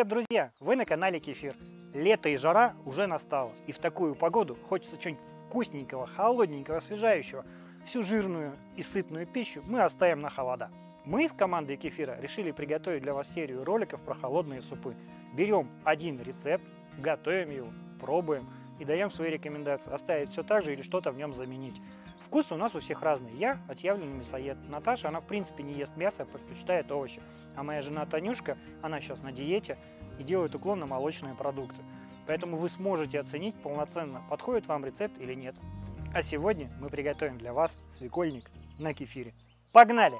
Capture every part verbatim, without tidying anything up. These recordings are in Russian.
Привет, друзья! Вы на канале Кефир. Лето и жара уже настало, и в такую погоду хочется чего-нибудь вкусненького, холодненького, освежающего. Всю жирную и сытную пищу мы оставим на холода. Мы с командой Кефира решили приготовить для вас серию роликов про холодные супы. Берем один рецепт, готовим его, пробуем и даем свои рекомендации. Оставить все так же или что-то в нем заменить. Вкус у нас у всех разный. Я отъявленный мясоед. Наташа, она в принципе не ест мясо, предпочитает овощи. А моя жена Танюшка, она сейчас на диете и делает уклон на молочные продукты. Поэтому вы сможете оценить полноценно, подходит вам рецепт или нет. А сегодня мы приготовим для вас свекольник на кефире. Погнали!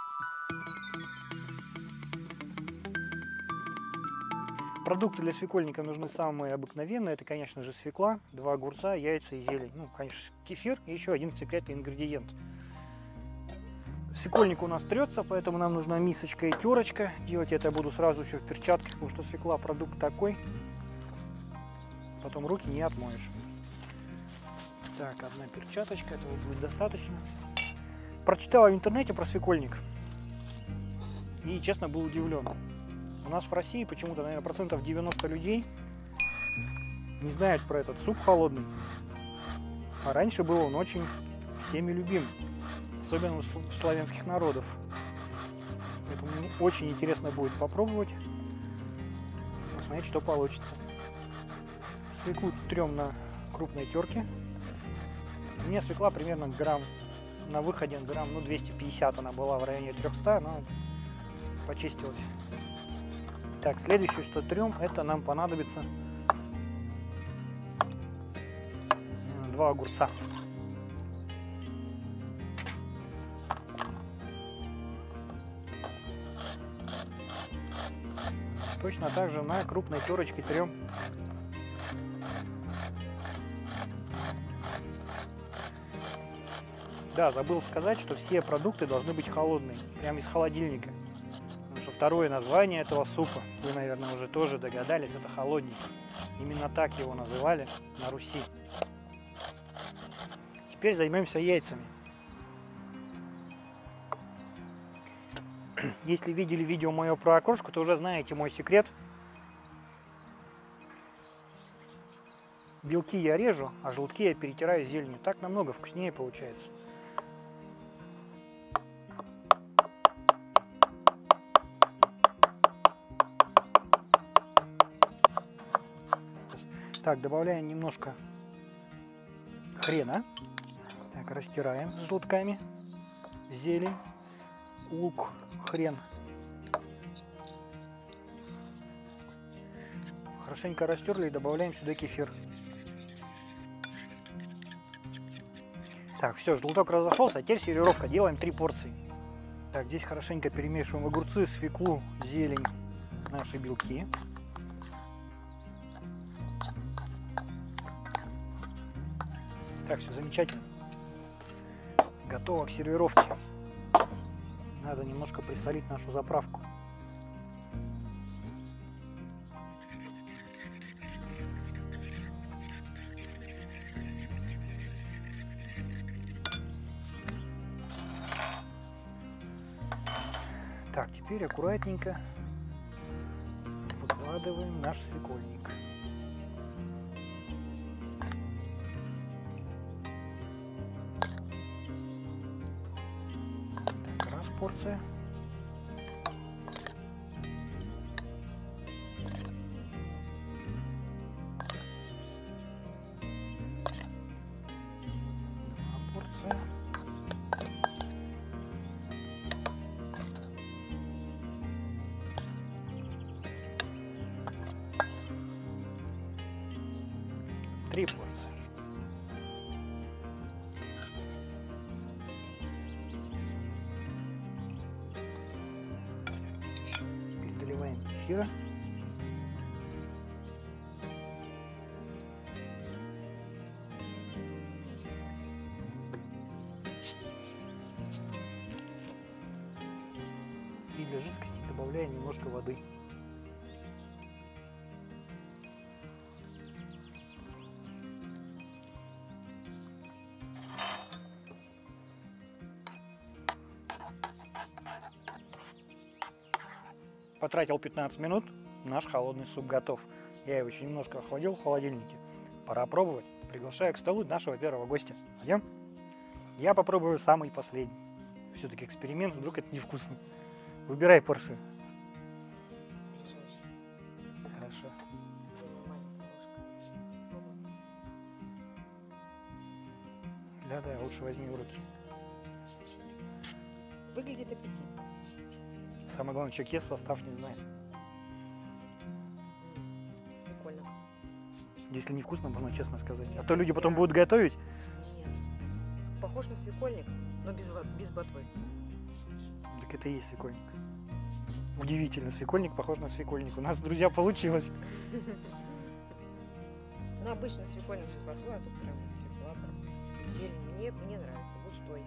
Продукты для свекольника нужны самые обыкновенные. Это, конечно же, свекла, два огурца, яйца и зелень. Ну, конечно, кефир и еще один секретный ингредиент. Свекольник у нас трется, поэтому нам нужна мисочка и терочка. Делать это я буду сразу все в перчатках, потому что свекла продукт такой. Потом руки не отмоешь. Так, одна перчаточка, этого будет достаточно. Прочитала в интернете про свекольник. И, честно, был удивлен. У нас в России почему-то, наверное, процентов девяносто людей не знают про этот суп холодный. А раньше был он очень всеми любим, особенно у славянских народов. Поэтому очень интересно будет попробовать, посмотреть, что получится. Свеклу трем на крупной терке. У меня свекла примерно грамм, на выходе грамм, ну, двести пятьдесят она была, в районе трёхсот, но почистилась. Так, следующее, что трем, это нам понадобится два огурца. Точно так же на крупной терочке трем Да, забыл сказать, что все продукты должны быть холодные, прямо из холодильника. Потому что второе название этого супа, вы, наверное, уже тоже догадались, это холодник. Именно так его называли на Руси. Теперь займемся яйцами. Если видели видео мое про окрошку, то уже знаете мой секрет. Белки я режу, а желтки я перетираю зеленью. Так намного вкуснее получается. Так, добавляем немножко хрена. Так, растираем с желтками. Зелень, лук, хрен. Хорошенько растерли и добавляем сюда кефир. Так, все, желток разошелся, а теперь сервировка. Делаем три порции. Так, здесь хорошенько перемешиваем огурцы, свеклу, зелень, наши белки. Так, все замечательно. Готово к сервировке. Надо немножко присолить нашу заправку. Так, теперь аккуратненько выкладываем наш свекольник. Так, раз порция. Два порция. Три порции. Теперь доливаем кефира. И для жидкости добавляем немножко воды. Потратил пятнадцать минут наш холодный суп готов. Я его еще немножко охладил в холодильнике. Пора пробовать. Приглашаю к столу нашего первого гостя. Пойдем? Я попробую самый последний. Все-таки эксперимент, вдруг это невкусно. Выбирай порции. Хорошо. Да-да, лучше возьми в руки. Выглядит аппетитно. Самое главное, человек ест, состав не знает. Прикольно. Если невкусно, можно честно сказать. А то люди потом будут готовить. Нет. Похож на свекольник, но без, во- без ботвы. Так это и есть свекольник. Удивительно, свекольник похож на свекольник. У нас, друзья, получилось. Ну, обычно свекольник без ботвы, а тут прям свекла, прям зелень. Мне, мне нравится, густой.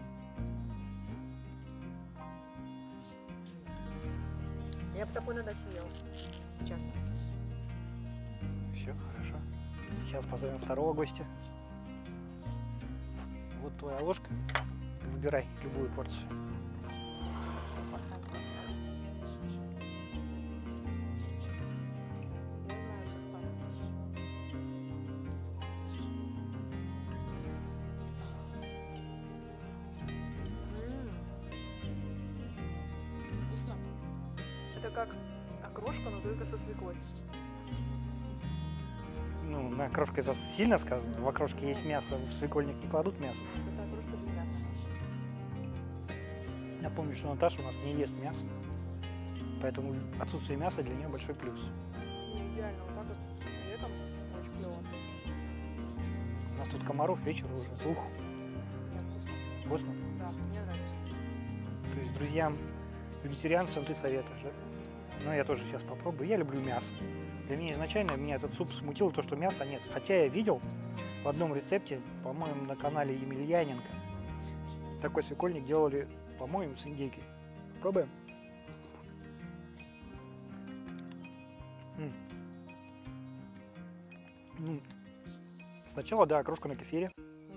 Я бы такой на даче ела. Часто. Все, хорошо. Сейчас позовем второго гостя. Вот твоя ложка. Выбирай любую порцию. Не знаю состав. Вкусно. Это как окрошка, но только со свеклой. Ну, на окрошке это сильно сказано. В окрошке есть мясо, в свекольник не кладут мясо. Это окрошка без мяса. Напомню, что Наташа у нас не ест мясо. Поэтому отсутствие мяса для нее большой плюс. Не идеально, вот так вот. При этом очень клево. У нас тут комаров вечер уже. Ух, Нет, вкусно. вкусно. Да, мне нравится. То есть друзьям, вегетарианцам ты советуешь, да? Ну, я тоже сейчас попробую. Я люблю мясо. Для меня изначально меня этот суп смутил то, что мяса нет. Хотя я видел в одном рецепте, по-моему, на канале Емельяненко, такой свекольник делали, по-моему, с индейкой. Пробуем? М. Ну, сначала, да, окрошка на кефире.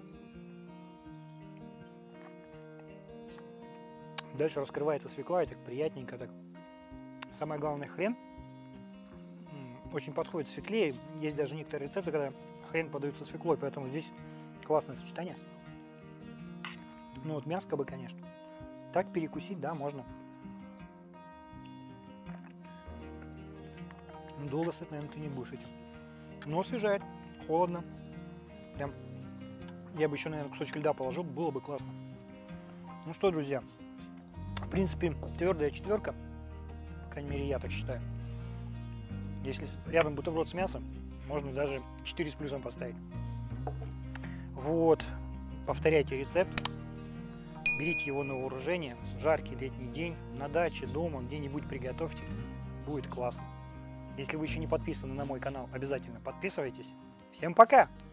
Дальше раскрывается свекла, и так приятненько так. Самое главное, хрен м, очень подходит свекле. Есть даже некоторые рецепты, когда хрен подаются свеклой, поэтому здесь классное сочетание. Ну вот мяско бы, конечно. Так перекусить, да, можно. Долго сыт, наверное, ты не будешь этим. Но освежает, холодно. Прям, я бы еще, наверное, кусочек льда положил, было бы классно. Ну что, друзья, в принципе, твердая четверка. По крайней мере, я так считаю. Если рядом бутерброд с мясом, можно даже четыре с плюсом поставить. Вот, повторяйте рецепт. Берите его на вооружение. Жаркий летний день, на даче, дома, где-нибудь приготовьте. Будет классно. Если вы еще не подписаны на мой канал, обязательно подписывайтесь. Всем пока!